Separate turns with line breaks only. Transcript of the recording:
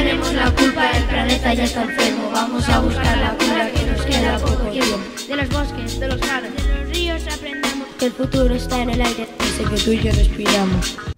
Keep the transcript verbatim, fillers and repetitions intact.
tenemos la culpa, el planeta ya está enfermo. Vamos a buscar la cura, que nos queda poco tiempo.
De los bosques, de los árboles, de los ríos aprendamos
que el futuro está en el aire, ese que tú y yo respiramos.